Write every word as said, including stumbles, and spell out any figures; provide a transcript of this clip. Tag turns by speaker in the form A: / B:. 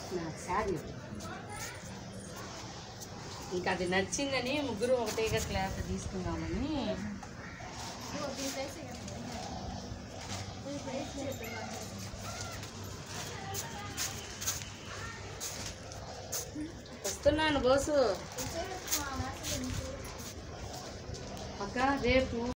A: నాకు శారీ
B: ఇంకా అది నచ్చిందని ముగ్గురు ఒకటేగా క్లాత్ తీసుకుందామని. వస్తున్నాను బోసు అక్క రేపు